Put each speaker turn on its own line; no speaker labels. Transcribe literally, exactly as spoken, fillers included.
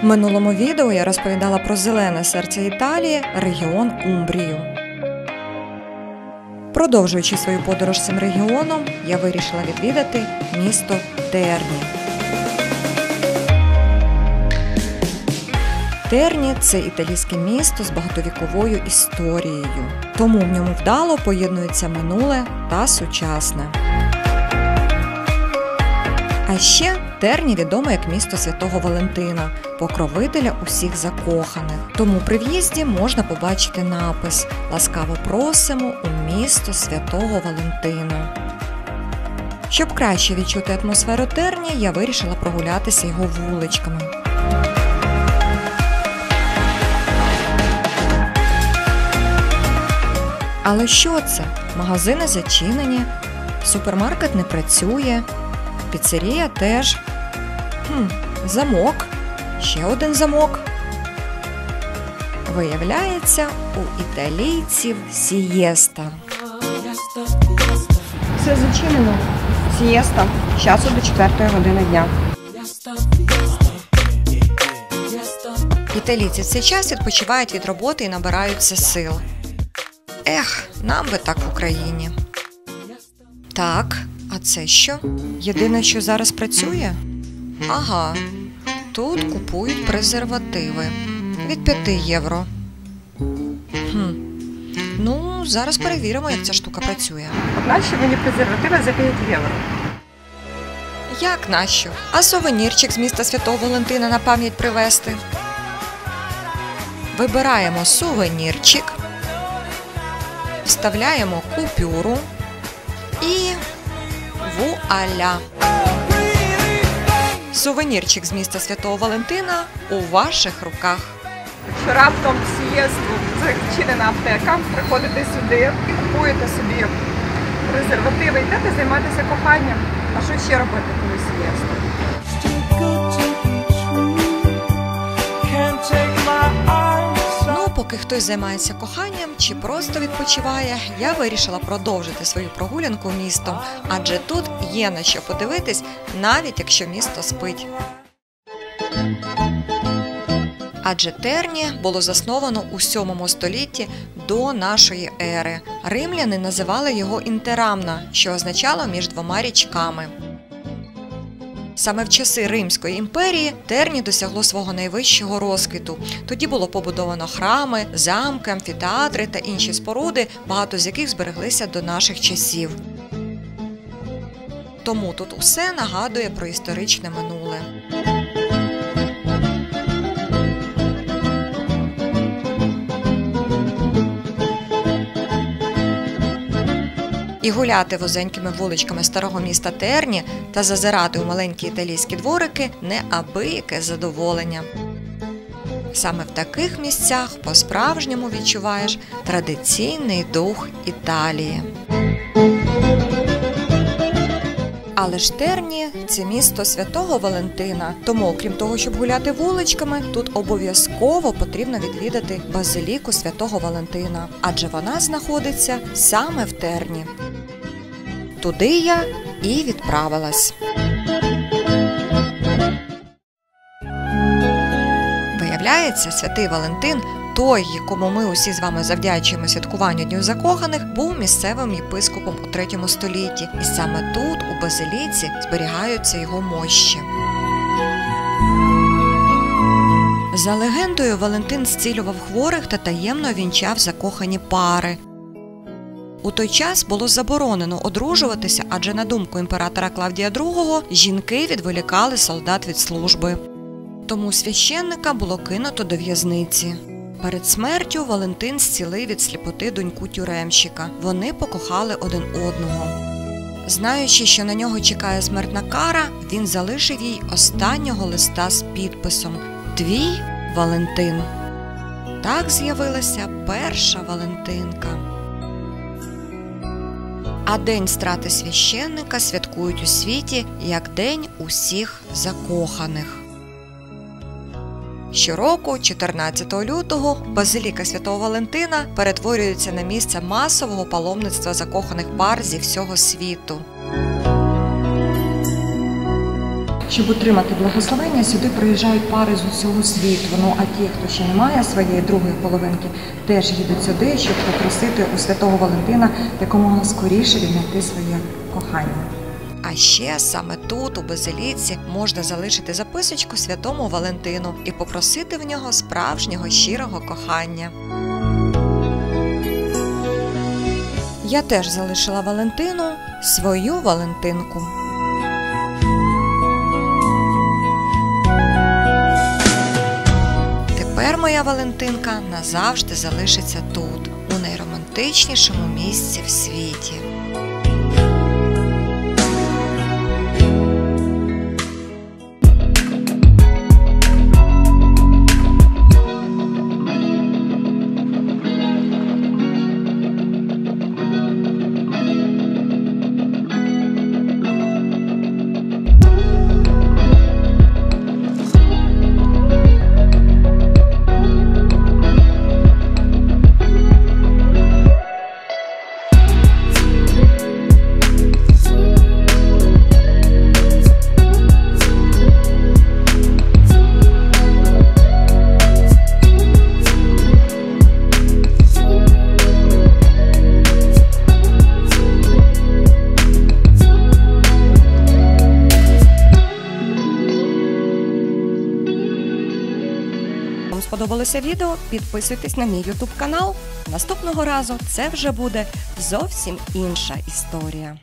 В минулому відео я розповідала про зелене серце Італії – регіон Умбрію. Продовжуючи свою подорож цим регіоном, я вирішила відвідати місто Терні. Терні – це італійське місто з багатовіковою історією, тому в ньому вдало поєднується минуле та сучасне. А ще Терні відомо як місто Святого Валентина, покровителя усіх закоханих. Тому при в'їзді можна побачити напис «Ласкаво просимо у місто Святого Валентина». Щоб краще відчути атмосферу Терні, я вирішила прогулятися його вуличками. Але що це? Магазини зачинені, супермаркет не працює, піцерія теж. Хм, замок. Ще один замок. Виявляється, у італійців сієста. Все зачинено. Сієста. З часу до четвертої години дня. Італійці в цей час відпочивають від роботи і набираються сил. Ех, нам би так в Україні. Так, а це що? Єдине, що зараз працює? Ага, тут купують презервативи. Від п'яти євро. Хм. Ну, зараз перевіримо, як ця штука працює.
От нащо мені презервативи за п'ять євро?
Як нащо? А сувенірчик з міста Святого Валентина на пам'ять привезти? Вибираємо сувенірчик. Вставляємо купюру і вуаля! Сувенірчик з міста Святого Валентина у ваших руках.
Якщо раптом сієсту зачинена аптека, приходите сюди і купуєте собі презервативи, йдете займатися коханням. А що ще робити, коли сієсту?
Поки хтось займається коханням чи просто відпочиває, я вирішила продовжити свою прогулянку містом, адже тут є на що подивитись, навіть якщо місто спить. Адже Терні було засновано у сьомому столітті до нашої ери. Римляни називали його Інтерамна, що означало «між двома річками». Саме в часи Римської імперії Терні досягло свого найвищого розквіту. Тоді було побудовано храми, замки, амфітеатри та інші споруди, багато з яких збереглися до наших часів. Тому тут усе нагадує про історичне минуле. І гуляти вузенькими вуличками старого міста Терні та зазирати у маленькі італійські дворики – неабияке задоволення. Саме в таких місцях по-справжньому відчуваєш традиційний дух Італії. Але ж Терні – це місто Святого Валентина, тому, окрім того, щоб гуляти вуличками, тут обов'язково потрібно відвідати базиліку Святого Валентина, адже вона знаходиться саме в Терні. Туди я і відправилась. Виявляється, Святий Валентин, той, якому ми усі з вами завдячуємо святкуванню Дню закоханих, був місцевим єпископом у третьому столітті. І саме тут, у базиліці, зберігаються його мощі. За легендою, Валентин зцілював хворих та таємно вінчав закохані пари. У той час було заборонено одружуватися, адже, на думку імператора Клавдія другого, жінки відволікали солдат від служби. Тому священника було кинуто до в'язниці. Перед смертю Валентин зцілив від сліпоти доньку тюремщика. Вони покохали один одного. Знаючи, що на нього чекає смертна кара, він залишив їй останнього листа з підписом «Твій Валентин». Так з'явилася перша Валентинка. А день страти священника святкують у світі як День усіх закоханих. Щороку, чотирнадцятого лютого, базиліка Святого Валентина перетворюється на місце масового паломництва закоханих пар зі всього світу. Щоб отримати благословення, сюди приїжджають пари з усього світу. Ну, а ті, хто ще не має своєї другої половинки, теж їдуть сюди, щоб попросити у Святого Валентина якомога скоріше віднайти своє кохання. А ще саме тут, у Базиліці, можна залишити записочку Святому Валентину і попросити в нього справжнього щирого кохання. Я теж залишила Валентину свою Валентинку. Тепер моя Валентинка назавжди залишиться тут, у найромантичнішому місці в світі. Вам сподобалося відео? Підписуйтесь на мій ютуб канал. Наступного разу це вже буде зовсім інша історія.